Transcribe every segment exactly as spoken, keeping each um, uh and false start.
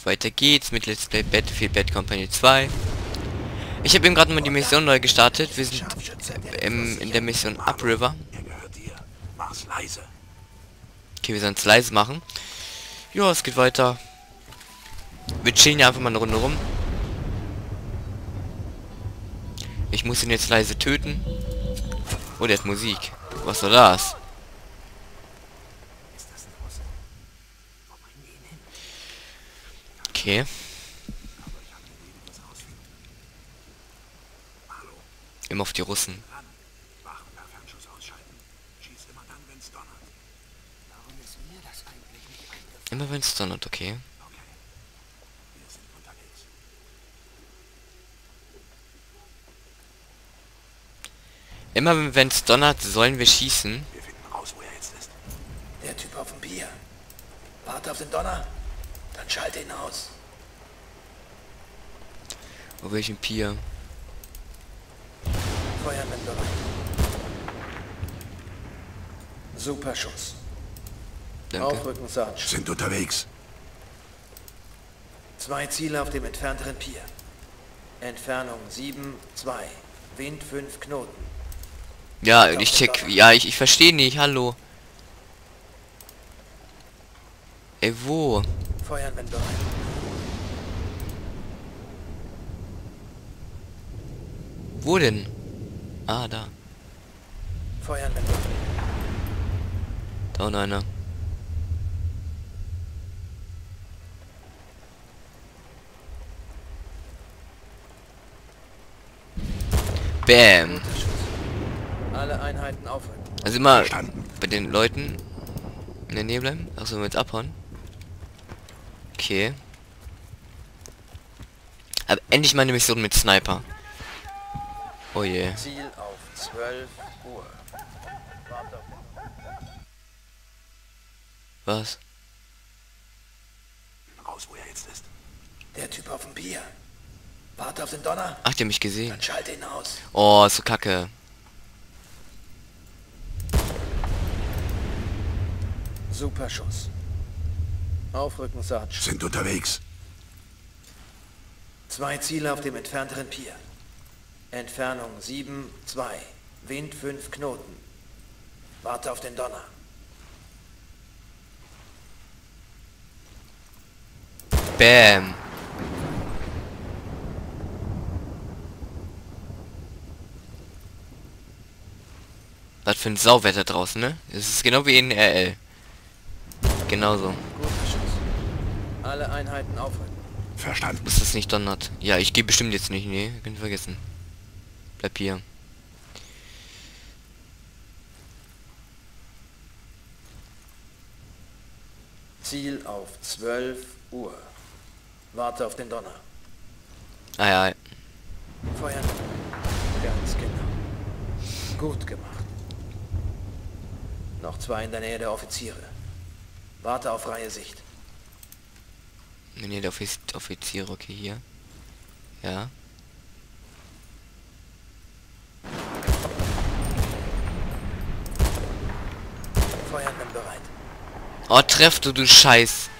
weiter geht's mit Let's Play Battlefield Bad Company zwei. Ich habe eben gerade mal die Mission neu gestartet. Wir sind im, in der Mission Upriver. Okay, wir sollen es leise machen. Ja, es geht weiter. Wir chillen ja einfach mal eine Runde rum. Ich muss ihn jetzt leise töten. Oh, der hat Musik. Was war das? Okay. Immer auf die Russen. Immer wenn es donnert, okay. Immer wenn es donnert, sollen wir schießen. Wir finden raus, wo er jetzt ist. Der Typ auf dem Pier. Warte auf den Donner, dann schalte ihn aus. Wo welchen Pier? Feuermann bereit. Super Schuss. Danke. Aufrücken, Sarge. Sind unterwegs. Zwei Ziele auf dem entfernteren Pier. Entfernung sieben, zwei. Wind fünf Knoten. Ja, ich check. Ja, ich, ich verstehe nicht. Hallo. Ey, wo? Feuermann bereit. Wo denn? Ah, da. Feuermann bereit. Da unten einer. Bam. Guter Schuss. Alle Einheiten aufrücken. Also immer Verstanden. bei den Leuten in der Nähe bleiben. Achso, wir jetzt abhauen. Okay. Aber endlich mal eine Mission mit Sniper. Oh je. Ziel auf zwölf Uhr. Warte auf Was? Raus, wo er jetzt ist. Der Typ auf dem Pier. Warte auf den Donner, Ach, der hat mich gesehen. dann schalte ihn aus. Oh, ist so kacke. Super Schuss. Aufrücken, Sarge. Sind unterwegs. Zwei Ziele auf dem entfernteren Pier. Entfernung sieben, zwei. Wind fünf Knoten. Warte auf den Donner. Bam. Was für ein Sauwetter draußen, ne? Es ist genau wie in R L. Genauso. Guter Schuss. Alle Einheiten aufrücken. Verstanden. Ist das nicht donnert? Ja, ich gehe bestimmt jetzt nicht. Nee, könnt ihr vergessen. Bleib hier. Ziel auf zwölf Uhr. Warte auf den Donner. Ah ja. Feuern. Ganz genau. Gut gemacht. Noch zwei in der Nähe der Offiziere. Warte auf freie Sicht. Nee, der Offiz Offizier, okay, hier. Ja. Feuermann bereit. Oh, treff du, du Scheiß.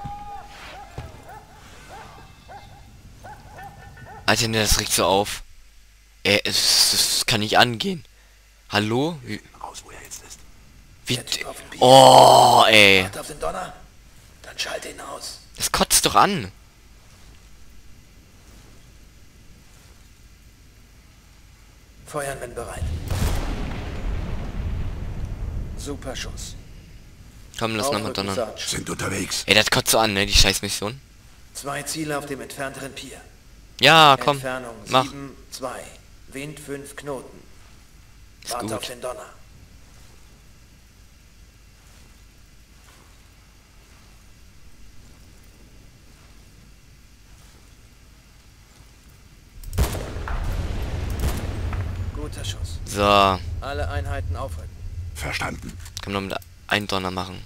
Alter, ne, das regt so auf. Ey, es, es kann nicht angehen. Hallo? Wie? Raus, wo er jetzt ist. wie Der Typ auf dem Pier. oh, ey. Warte auf den Donner, dann schalte ihn aus. Das kotzt doch an. Feuermann bereit. Super Schuss. Komm, lass nochmal Aufrücken, donnern. Sarge. Sind unterwegs. Ey, das kotzt so an, ne, die Scheißmission. Zwei Ziele auf dem entfernteren Pier. Ja, komm. Entfernung Mach. sieben, zwei. Wind fünf Knoten. Ist Warte gut. auf den Donner. Guter Schuss. So, Alle Einheiten aufrücken. Verstanden. kann man noch mit einen Donner machen.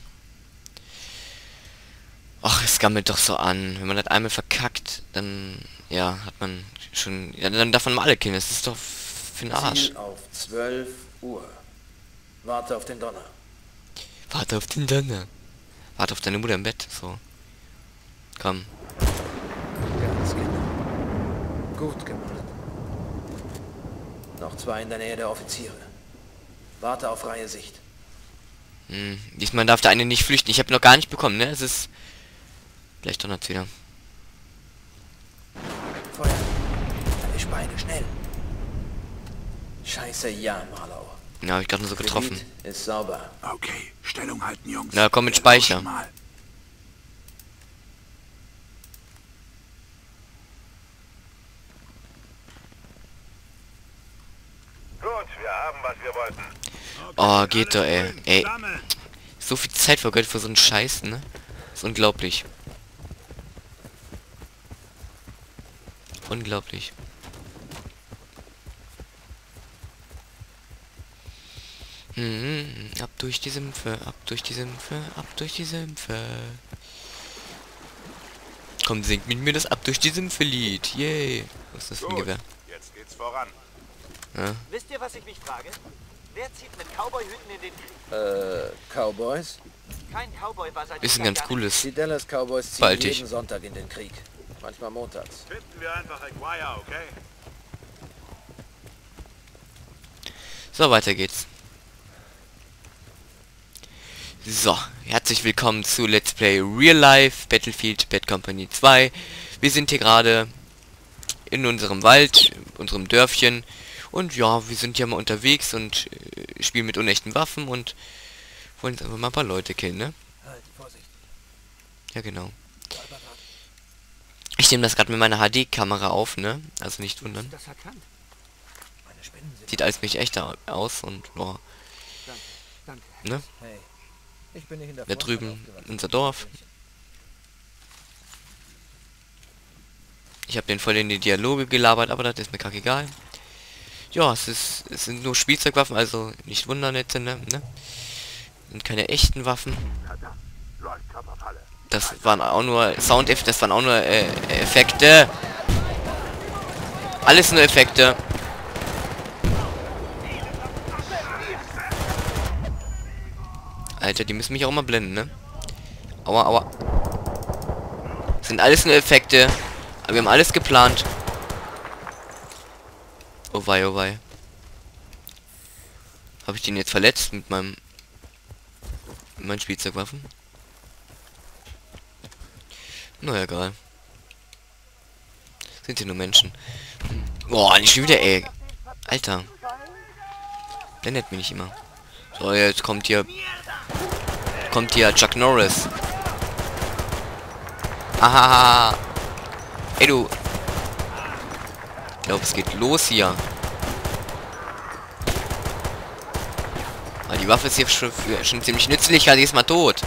Ach, es gammelt doch so an. Wenn man das einmal verkackt, dann, ja, hat man schon, ja, dann darf man mal alle killen. Das ist doch für den Arsch. Ziel auf zwölf Uhr. Warte auf den Donner. Warte auf den Donner. Warte auf deine Mutter im Bett, so. Komm. Scanner. Gut gemacht. Noch zwei in der Nähe der Offiziere. Warte auf freie Sicht. Hm, diesmal darf der eine nicht flüchten. Ich habe noch gar nicht bekommen, ne? Es ist... Gleich donnert's wieder. Feuer. Erwisch beide, schnell. Scheiße, ja, Marlow. Ja, hab ich gerade nur so getroffen. Gebiet ist sauber. Okay, Stellung halten, Jungs. Na, komm mit Wir Speicher. lauschen mal. Gut, wir haben, was wir wollten. Oh, geht doch, ey. Ey. So viel Zeit vergeudet für so einen Scheiß, ne? Ist unglaublich. Unglaublich. Hm, ab durch die Sümpfe, ab durch die Sümpfe, ab durch die Sümpfe. Komm, singt mit mir das ab durch die Sümpfe Lied. Yay. Was ist das für ein Gut, Gewehr? jetzt geht's voran. Ja. Wisst ihr, was ich mich frage? Wer zieht mit Cowboyhüten in den Krieg? Äh, Cowboys? Kein Cowboy war seit Ist ein ganz cooles. Die Dallas Cowboys ziehen Bald ich. jeden Sonntag in den Krieg. Manchmal montags. Finden wir einfach Aguirre, okay? So, weiter geht's. So, herzlich willkommen zu Let's Play Real Life Battlefield Bad Company zwei. Wir sind hier gerade in unserem Wald, unserem Dörfchen. Und ja, wir sind hier mal unterwegs und äh, spielen mit unechten Waffen und wollen jetzt einfach mal ein paar Leute killen, ne? Halt, Vorsicht. Ja, genau. Ich nehme das gerade mit meiner H D-Kamera auf, ne? Also nicht wundern. Das erkannt. Meine Spinnen sind... Sieht alles mich echter aus und boah, Danke, danke. ne? Hey, ich bin nicht in der Da Vorstadt drüben aufgewachsen. unser Dorf. Ich habe den voll in die Dialoge gelabert, aber das ist mir kacke egal. Ja, es ist, es sind nur Spielzeugwaffen, also nicht wundern jetzt, ne? ne? Sind keine echten Waffen. Läuft Körperfalle. Das waren auch nur Sound, das waren auch nur äh, Effekte. Alles nur Effekte. Alter, die müssen mich auch immer blenden, ne? Aua, aua. Sind alles nur Effekte. Aber wir haben alles geplant. Oh wei, oh wei. Habe ich den jetzt verletzt mit meinem... mit meinen Spielzeugwaffen? Na no, egal. Sind hier nur Menschen. Boah, nicht schon wieder, ey. Alter. Blendet mich nicht immer. So, jetzt kommt hier... Kommt hier Chuck Norris. Ahaha. Ey, du... Ich glaube, es geht los hier. Aber die Waffe ist hier schon, für, schon ziemlich nützlich, also die ist mal tot.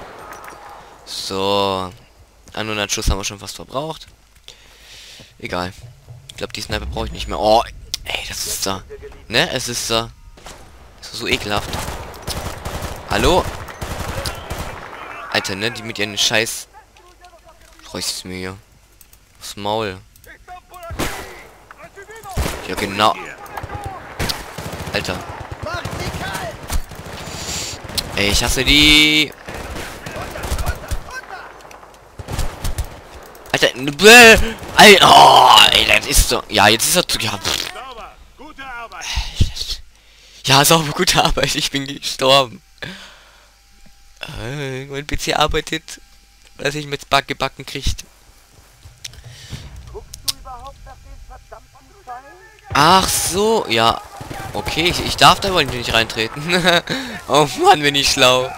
So. hundert Schuss haben wir schon fast verbraucht. Egal. Ich glaube, die Sniper brauche ich nicht mehr. Oh, ey, das ist da. Ne, es ist da. So, so ekelhaft. Hallo? Alter, ne, die mit ihren Scheiß... Reißt mir hier. Das Maul. Ja, genau. Alter. Ey, ich hasse die. Alter, bäh, Alter, oh, ey, das ist so. Ja, jetzt ist er zu. Ja, pff. Sauber. Gute Arbeit. Ja, sauber, gute Arbeit. Ich bin gestorben. Äh, mein P C arbeitet, dass ich mit Bug gebacken kriegt. Guckst du überhaupt nach den verdammten Pfeilen? Ach so, ja. Okay, ich, ich darf da wohl nicht reintreten. Oh Mann, bin ich schlau.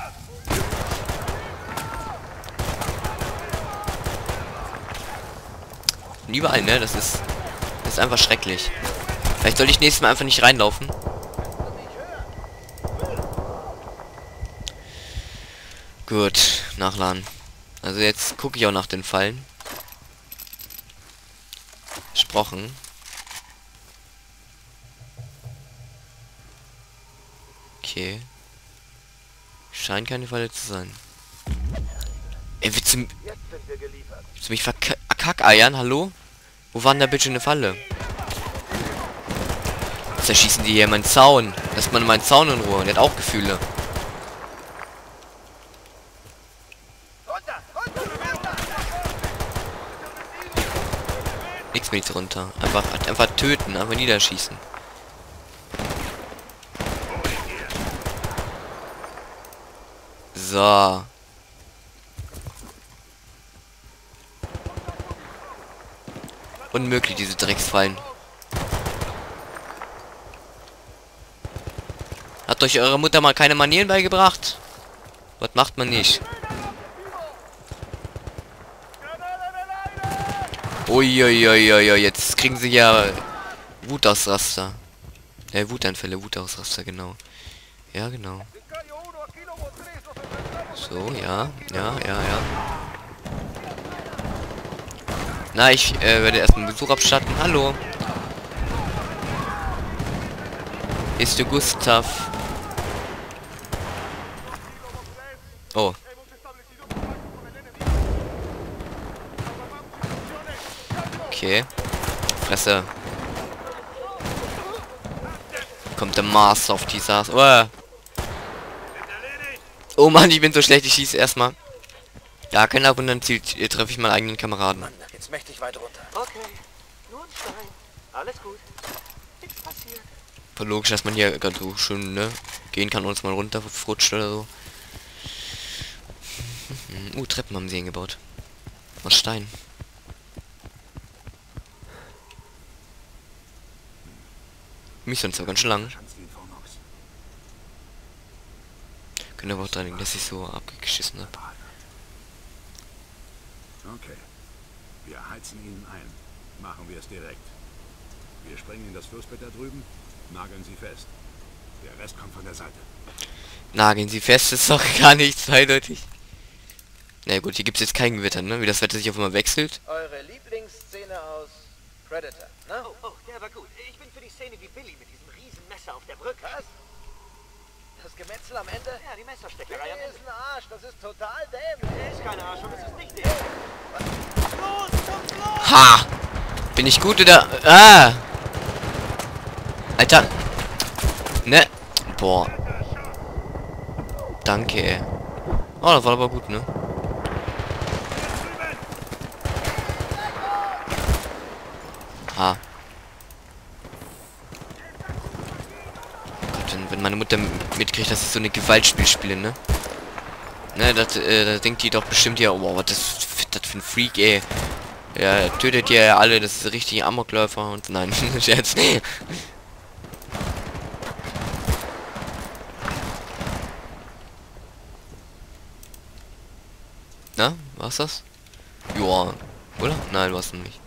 Und überall, ne? Das ist, das ist einfach schrecklich. Vielleicht sollte ich nächstes Mal einfach nicht reinlaufen. Gut, nachladen. Also jetzt gucke ich auch nach den Fallen. Versprochen. Okay. Scheint keine Falle zu sein. Ey, willst du, Jetzt sind wir geliefert. willst du mich verkackeiern? Hallo? Wo war denn da bitte eine Falle? Zerschießen die hier meinen Zaun. Lässt man meinen Zaun in Ruhe. Der hat auch Gefühle. Runter, runter, runter. X P runter. Einfach, einfach töten, einfach niederschießen. So. Unmöglich, diese Drecksfallen. Hat euch eure Mutter mal keine Manieren beigebracht? Was macht man nicht? Uiuiuiui, jetzt kriegen sie ja Wutausraster. Äh, Wutanfälle, Wutausraster, genau. Ja, genau. So, ja, ja, ja, ja. Na, ich äh, werde erstmal Besuch abstatten. Hallo. Ist du Gustav? Oh. Okay. Fresse. Kommt der Master auf die Saß. Oh. Oh Mann, ich bin so schlecht. Ich schieße erstmal. Ja, kein Abwundern zielt. Äh, treffe ich meinen eigenen Kameraden. Mann, jetzt möchte ich weit runter. Okay, nur ein Stein. Alles gut. Nichts passiert. Voll logisch, dass man hier ganz so schön, ne, gehen kann und uns mal runterfrutscht oder so. Uh, Treppen haben sie hingebaut. Aus Stein. Mich sonst aber ganz schön lang. Können aber auch dran liegen, dass ich so abgeschissen habe. Okay. Wir heizen ihn ein. Machen wir es direkt. Wir springen in das Flussbett da drüben, nageln sie fest. Der Rest kommt von der Seite. Nageln sie fest, ist doch gar nicht zweideutig. Na gut, hier gibt es jetzt kein Gewitter, ne? Wie das Wetter sich auf einmal wechselt. Eure Lieblingsszene aus Predator, ne? Oh, oh, der war gut. Ich bin für die Szene wie Billy mit diesem riesen Messer auf der Brücke. Was? Das Gemetzel am Ende? Ja, die Messersteckerei am Der Ende. ist ein Arsch, das ist total dämlich. Der ist kein Arsch und es ist nicht der. Los, komm, los! Ha! Bin ich gut oder... Ah! Alter! Ne? Boah. Danke, ey. Oh, das war aber gut, ne? Ha. Gott, wenn, wenn meine Mutter mitkriegt, dass ich so eine Gewaltspiel spiele, ne? Ne, das, äh, da denkt die doch bestimmt ja, wow, was das, das für ein Freak, ey. Ja, tötet ihr ja alle, das ist richtig Amokläufer und nein, Scherz. Na, war's das? Joa, oder? Nein, war's nicht.